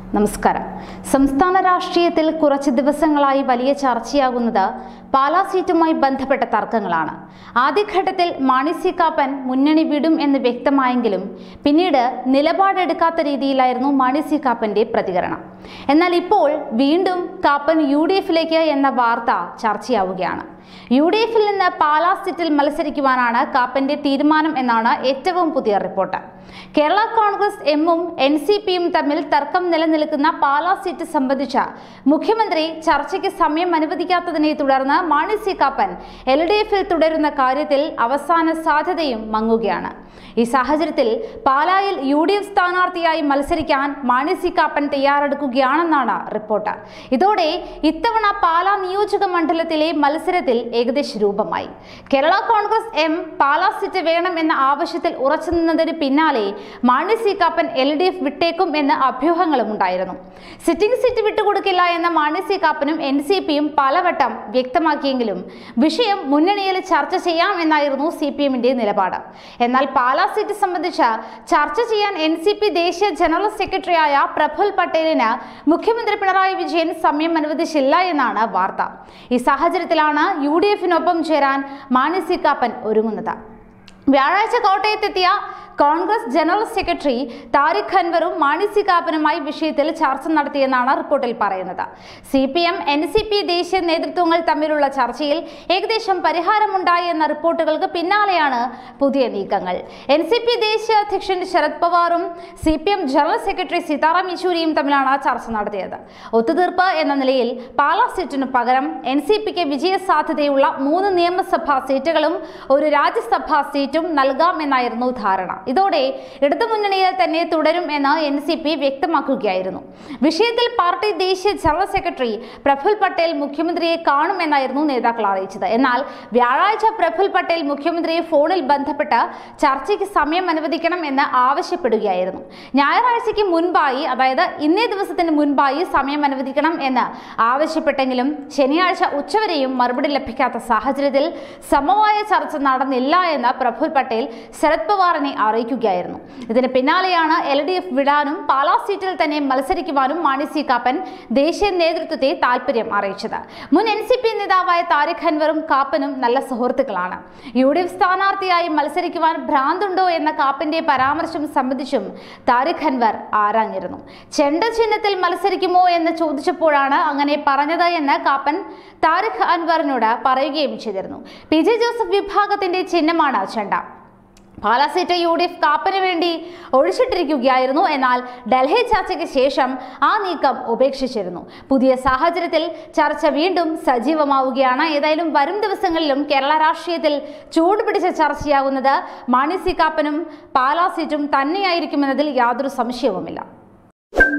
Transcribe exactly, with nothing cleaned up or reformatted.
നമസ്കാരം. സംസ്ഥാന രാഷ്ട്രീയത്തിൽ കുറച്ച് ദിവസങ്ങളായി വലിയ ചർച്ചയാകുന്നത് പാലാ സീറ്റുമായി ബന്ധപ്പെട്ട തർക്കങ്ങളാണ്. ആദ്യഘട്ടത്തിൽ മാണി സി കാപ്പൻ മുന്നണി വിടും എന്ന് വ്യക്തമായെങ്കിലും പിന്നീട് നിലപാടെടുക്കാത്ത രീതിയിലായിരുന്നു മാണി സി കാപ്പന്റെ പ്രതികരണം. എന്നാൽ ഇപ്പോൾ വീണ്ടും കാപ്പൻ യു ഡി എഫിലേക്ക് എന്ന വാർത്ത ചർച്ചയാവുകയാണ്. യു ഡി എഫിൽ നിന്ന് പാലാ സീറ്റിൽ മത്സരിക്കുവാനാണ് കാപ്പന്റെ തീരുമാനം എന്നാണ് ഏറ്റവും പുതിയ റിപ്പോർട്ട്. കേരള കോൺഗ്രസ് എമ്മും എൻ സി പിയും തമ്മിൽ തർക്കം നിലനിൽക്കുന്ന പാലാ സീറ്റ് സംബന്ധിച്ച മുഖ്യമന്ത്രി ചർച്ചയ്ക്ക് സമയം അനുവദിക്കാത്തതിനെ തുടർന്ന് Mani C Kappan L D എഫിൽ തുടരുന്ന കാര്യത്തിൽ അവസാന സാധ്യതയും മങ്ങുകയാണ്. ഈ സാഹചര്യത്തിൽ പാലായിൽ യു ഡി എഫ് സ്ഥാനാർത്ഥിയായി മത്സരിക്കാൻ മാണി സി കാപ്പൻ തയ്യാറെടുക്കുകയാണെന്നാണ് റിപ്പോർട്ട്. ഇതോടെ ഇത്തവണ പാലാ നിയോജക മണ്ഡലത്തിലെ മത്സരത്തിൽ ഏകദേശ രൂപമായി. കേരള കോൺഗ്രസ് എം പാലാ സീറ്റ് വേണം എന്ന ആവശ്യത്തിൽ ഉറച്ചു നിന്നതിന് പിന്നാലെ Mani C Kappan L D F വിട്ടേക്കും എന്ന അഭ്യൂഹങ്ങളും ഉണ്ടായിരുന്നു. സിറ്റിംഗ് സീറ്റ് വിട്ടുകൊടുക്കില്ല എന്ന മാണി സി കാപ്പനും എൻ സി പിയും പലവട്ടം വ്യക്തമാക്കിയെങ്കിലും വിഷയം മുന്നണിയിൽ ചർച്ച ചെയ്യാം എന്നായിരുന്നു സി പി എമ്മിന്റെ നിലപാട്. എന്നാൽ പാലാ സീറ്റ് സംബന്ധിച്ച ചർച്ച ചെയ്യാൻ എൻ സി പി ദേശീയ ജനറൽ സെക്രട്ടറിയായ പ്രഫുൽ പട്ടേലിന് മുഖ്യമന്ത്രി പിണറായി വിജയൻ സമയം അനുവദിച്ചില്ല എന്നാണ് വാർത്ത. ഈ സാഹചര്യത്തിലാണ് യു ഡി എഫിനൊപ്പം ചേരാൻ മാണി സി കാപ്പൻ ഒരുങ്ങുന്നത്. വ്യാഴാഴ്ച കോട്ടയത്തെത്തിയ കോൺഗ്രസ് ജനറൽ സെക്രട്ടറി താരിഖ് അൻവറും മാണി സി കാപ്പനുമായി വിഷയത്തിൽ ചർച്ച നടത്തിയെന്നാണ് റിപ്പോർട്ടിൽ പറയുന്നത്. C P M N C P ദേശീയ നേതൃത്വങ്ങൾ തമ്മിലുള്ള ചർച്ചയിൽ ഏകദേശം പരിഹാരമുണ്ടായി എന്ന റിപ്പോർട്ടുകൾക്ക് പിന്നാലെയാണ് പുതിയ നീക്കങ്ങൾ. എൻ സി പി ദേശീയ അധ്യക്ഷൻ ശരത് പവാറും C P M general secretary Sitaram യെച്ചൂരിയും തമ്മിലാണ് ചർച്ച നടത്തിയത്. ഒത്തുതീർപ്പ് എന്ന നിലയിൽ പാലാ സീറ്റിനു പകരം എൻ സി പിക്ക് വിജയ സാധ്യതയുള്ള മൂന്ന് നിയമസഭാ സീറ്റുകളും ഒരു രാജ്യസഭാ സീറ്റും നൽകാം എന്നായിരുന്നു ധാരണ. ഇതോടെ ഇടതുമുന്നണിയിൽ തന്നെ തുടരും എന്ന് എൻ സി പി വ്യക്തമാക്കുകയായിരുന്നു. വിഷയത്തിൽ പാർട്ടി ദേശീയ ജനറൽ സെക്രട്ടറി പ്രഫുൽ പട്ടേൽ മുഖ്യമന്ത്രിയെ കാണുമെന്നായിരുന്നു നേതാക്കൾ അറിയിച്ചത്. എന്നാൽ വ്യാഴാഴ്ച പ്രഫുൽ പട്ടേൽ മുഖ്യമന്ത്രിയെ ഫോണിൽ ബന്ധപ്പെട്ട് ചർച്ചയ്ക്ക് സമയം അനുവദിക്കണം എന്ന് ആവശ്യപ്പെടുകയായിരുന്നു. ഞായറാഴ്ചയ്ക്ക് മുൻപായി, അതായത് ഇന്നേ ദിവസത്തിന് മുൻപായി സമയം അനുവദിക്കണം എന്ന് ആവശ്യപ്പെട്ടെങ്കിലും ശനിയാഴ്ച ഉച്ചവരെയും മറുപടി ലഭിക്കാത്ത സാഹചര്യത്തിൽ സമവായ ചർച്ച നടന്നില്ല എന്ന് പ്രഫുൽ പട്ടേൽ ശരത് പവാറിനെ അറിയിക്കുകയായിരുന്നു. ഇതിന് പിന്നാലെയാണ് എൽ ഡി എഫ് വിടാനും പാലാ സീറ്റിൽ തന്നെ മത്സരിക്കുവാനും മാണി സി കാപ്പൻ ദേശീയ നേതൃത്വത്തെ താൽപര്യം അറിയിച്ചത്. മുൻ എൻ സി പി നേതാവായ താരിഖ് അൻവറും കാപ്പനും നല്ല സുഹൃത്തുക്കളാണ്. യു ഡി എഫ് സ്ഥാനാർത്ഥിയായി മത്സരിക്കുവാൻ ഭ്രാന്തുണ്ടോ എന്ന കാപ്പന്റെ പരാമർശം സംബന്ധിച്ചും താരിഖ് അൻവർ ആരാഞ്ഞിരുന്നു. ചെണ്ട ചിഹ്നത്തിൽ മത്സരിക്കുമോ എന്ന് ചോദിച്ചപ്പോഴാണ് അങ്ങനെ പറഞ്ഞത് എന്ന് കാപ്പൻ താരിഖ് അൻവറിനോട് പറയുകയും ചെയ്തിരുന്നു. പി ജെ ജോസഫ് വിഭാഗത്തിന്റെ ചിഹ്നമാണ് ചെണ്ട. Pala seat U D F കാപ്പന് വേണ്ടി ഒഴിച്ചിട്ടിരിക്കുകയായിരുന്നു. എന്നാൽ ഡൽഹി ചർച്ചയ്ക്ക് ശേഷം ആ നീക്കം ഉപേക്ഷിച്ചിരുന്നു. പുതിയ സാഹചര്യത്തിൽ ചർച്ച വീണ്ടും സജീവമാവുകയാണ്. ഏതായാലും വരും ദിവസങ്ങളിലും കേരള രാഷ്ട്രീയത്തിൽ ചൂടുപിടിച്ച ചർച്ചയാകുന്നത് മാണി സി കാപ്പനും പാലാ സീറ്റും തന്നെയായിരിക്കുമെന്നതിൽ യാതൊരു സംശയവുമില്ല.